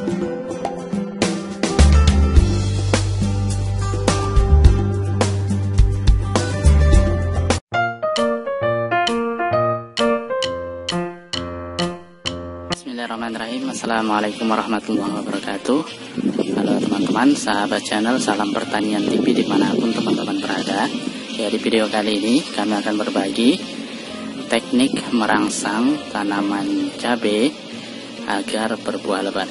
Bismillahirrahmanirrahim. Assalamualaikum warahmatullahi wabarakatuh. Halo teman-teman, sahabat channel Salam Pertanian TV dimanapun teman-teman berada. Ya, di video kali ini kami akan berbagi teknik merangsang tanaman cabai agar berbuah lebat.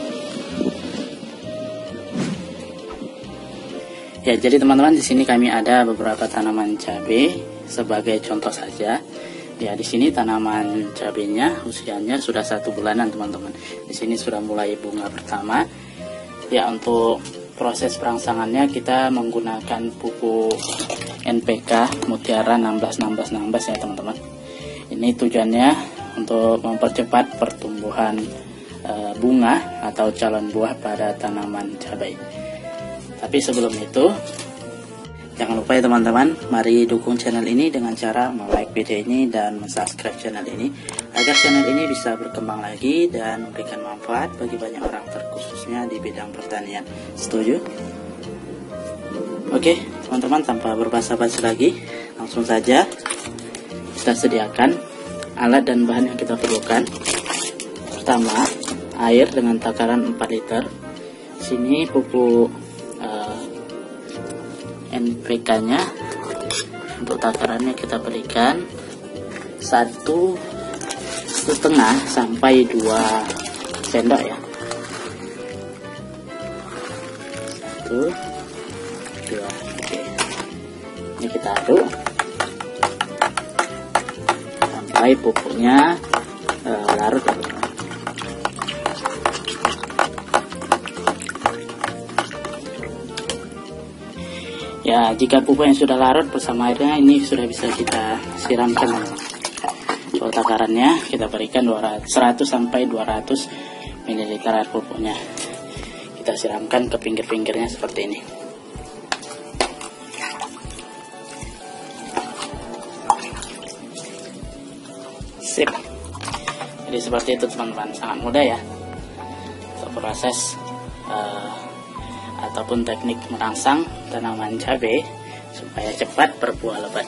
Ya, jadi teman-teman, di sini kami ada beberapa tanaman cabai sebagai contoh saja. Ya, di sini tanaman cabenya usianya sudah 1 bulanan teman-teman. Di sini sudah mulai bunga pertama. Ya, untuk proses perangsangannya kita menggunakan pupuk NPK Mutiara 16 ya teman-teman. Ini tujuannya untuk mempercepat pertumbuhan bunga atau calon buah pada tanaman cabai. Tapi sebelum itu, jangan lupa ya teman-teman, mari dukung channel ini dengan cara like video ini dan subscribe channel ini agar channel ini bisa berkembang lagi dan memberikan manfaat bagi banyak orang, terkhususnya di bidang pertanian. Setuju? Oke teman-teman, tanpa berbasa-basi lagi, langsung saja kita sediakan alat dan bahan yang kita perlukan. Pertama, air dengan takaran 4 liter. Sini pupuk NPK-nya. Untuk takarannya kita berikan 1,5 sampai 2 sendok ya. 1, 2, oke. Ini kita aduk sampai pupuknya larut ya. Ya, jika pupuk yang sudah larut bersama airnya, ini sudah bisa kita siramkan. Untuk takarannya kita berikan 100 sampai 200 ml air pupuknya. Kita siramkan ke pinggir-pinggirnya seperti ini. Sip. Jadi seperti itu teman-teman, sangat mudah ya untuk proses ataupun teknik merangsang tanaman cabai supaya cepat berbuah lebat.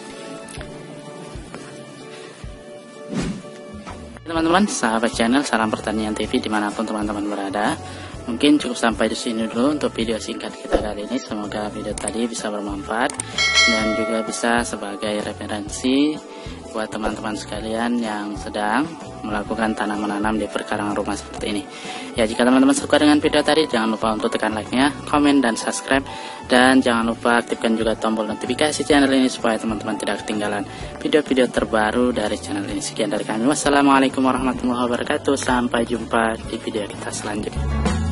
Teman-teman, sahabat channel Salam Pertanian TV dimanapun teman-teman berada, mungkin cukup sampai di sini dulu untuk video singkat kita kali ini. Semoga video tadi bisa bermanfaat dan juga bisa sebagai referensi buat teman-teman sekalian yang sedang melakukan tanam menanam di perkarangan rumah seperti ini. Ya, jika teman-teman suka dengan video tadi, jangan lupa untuk tekan like-nya, komen dan subscribe, dan jangan lupa aktifkan juga tombol notifikasi channel ini supaya teman-teman tidak ketinggalan video-video terbaru dari channel ini. Sekian dari kami, wassalamualaikum warahmatullahi wabarakatuh. Sampai jumpa di video kita selanjutnya.